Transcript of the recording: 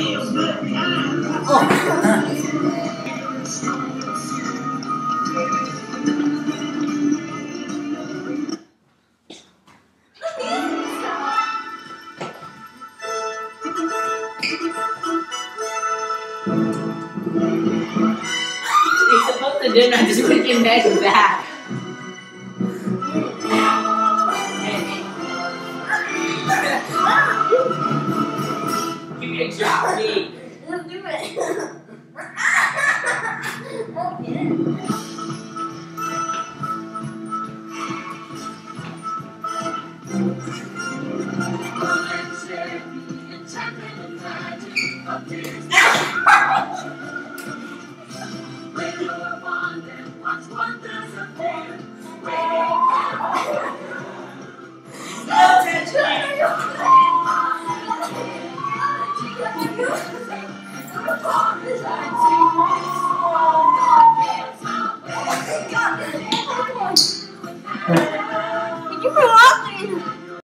You're supposed to do not just put your neck back. Give me a drop, please. Let's do it. Okay.